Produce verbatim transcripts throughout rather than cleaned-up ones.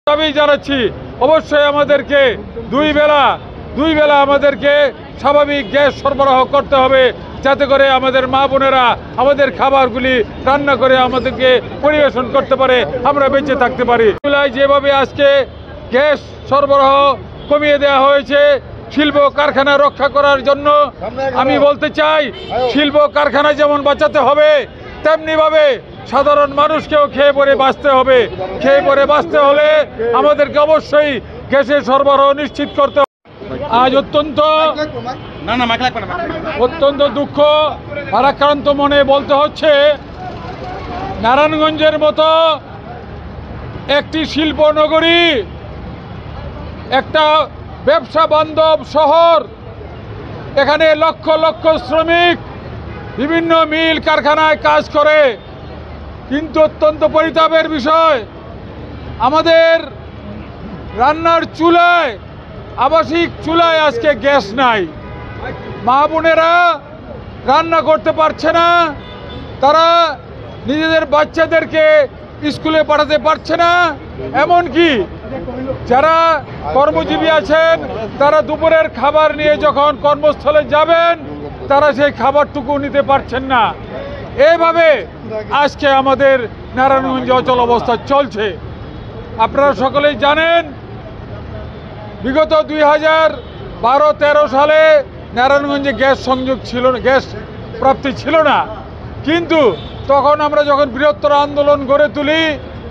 দাবি জানাচ্ছি অবশ্যই আমাদেরকে দুই বেলা দুই বেলা আমাদেরকে স্বাভাবিক গ্যাস সরবরাহ করতে হবে, যাতে করে আমাদের মা বোনেরা আমাদের খাবারগুলি রান্না করে আমাদেরকে পরিবেশন করতে পারে, আমরা বেঁচে থাকতে পারি। জুলাই যেভাবে আজকে গ্যাস সরবরাহ কমিয়ে দেওয়া হয়েছে শিল্প কারখানা রক্ষা করার জন্য, আমি বলতে চাই শিল্প কারখানা যেমন বাঁচাতে হবে তেমনিভাবে সাধারণ মানুষকেও খেয়ে পরে বাঁচতে হবে। খেয়ে পরে বাঁচতে হলে আমাদেরকে অবশ্যই গ্যাসের সরবরাহ নিশ্চিত করতে হবে। আজ অত্যন্ত অত্যন্ত দুঃখ ভারাক্রান্ত মনে বলতে হচ্ছে, নারায়ণগঞ্জের মতো একটি শিল্প নগরী, একটা ব্যবসা বান্ধব শহর, এখানে লক্ষ লক্ষ শ্রমিক বিভিন্ন মিল কারখানায় কাজ করে, কিন্তু অত্যন্ত পরিতাপের বিষয় আমাদের রান্নার চুলায়, আবাসিক চুলায় আজকে গ্যাস নাই। মা বোনেরা রান্না করতে পারছে না, তারা নিজেদের বাচ্চাদেরকে স্কুলে পাঠাতে পারছে না, এমনকি যারা কর্মজীবী আছেন তারা দুপুরের খাবার নিয়ে যখন কর্মস্থলে যাবেন তারা সেই খাবারটুকু নিতে পারছেন না। এভাবে আজকে আমাদের নারায়ণগঞ্জে অচল অবস্থা চলছে। আপনারা সকলেই জানেন বিগত দুই হাজার বারো তেরো সালে নারায়ণগঞ্জে গ্যাস সংযোগ ছিল না, গ্যাস প্রাপ্তি ছিল না, কিন্তু তখন আমরা যখন বৃহত্তর আন্দোলন গড়ে তুলি,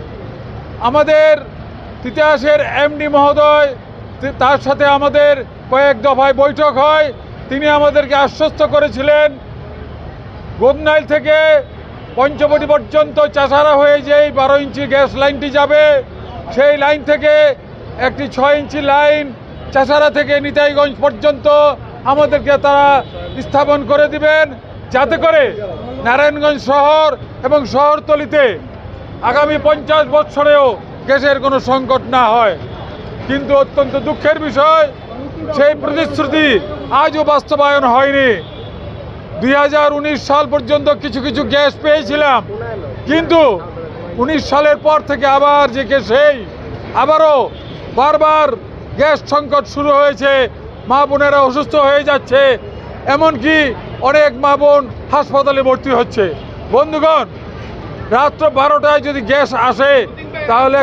আমাদের তিতাসের এমডি মহোদয়, তার সাথে আমাদের কয়েক দফায় বৈঠক হয়। তিনি আমাদেরকে আশ্বস্ত করেছিলেন গোদনাইল থেকে পঞ্চবটি পর্যন্ত চাষারা হয়ে যেই বারো ইঞ্চি গ্যাস লাইনটি যাবে, সেই লাইন থেকে একটি ছয় ইঞ্চি লাইন চাষারা থেকে নিতাইগঞ্জ পর্যন্ত আমাদেরকে তারা স্থাপন করে দিবেন, যাতে করে নারায়ণগঞ্জ শহর এবং শহরতলিতে আগামী পঞ্চাশ বৎসরেও গ্যাসের কোনো সংকট না হয়। কিন্তু অত্যন্ত দুঃখের বিষয়, সেই প্রতিশ্রুতি আজও বাস্তবায়ন হয়নি। দুই হাজার উনিশ সাল পর্যন্ত কিছু কিছু গ্যাস পেয়েছিলাম, কিন্তু উনিশ সালের পর থেকে আবার যে সেই আবারও বারবার গ্যাস সংকট শুরু হয়েছে, মা বোনেরা অসুস্থ হয়ে যাচ্ছে, এমনকি অনেক মা বোন হাসপাতালে ভর্তি হচ্ছে। বন্ধুগণ, রাত্র বারোটায় যদি গ্যাস আসে তাহলে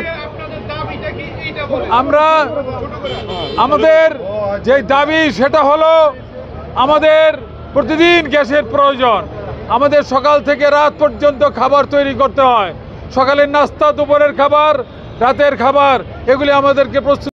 আমরা আমাদের যে দাবি সেটা হলো আমাদের প্রতিদিন গ্যাসের প্রয়োজন। আমাদের সকাল থেকে রাত পর্যন্ত খাবার তৈরি করতে হয়, সকালের নাস্তা, দুপুরের খাবার, রাতের খাবার, এগুলি আমাদেরকে প্রস্তুত